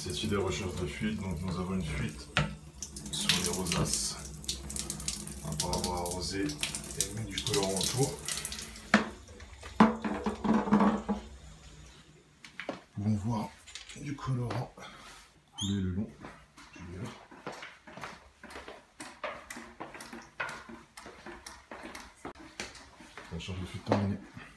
Cette idée recherche de fuite, donc nous avons une fuite sur les rosaces. Après avoir arrosé et mis du colorant autour. Nous pouvons voir du colorant couler le long du mur. La charge de fuite terminée.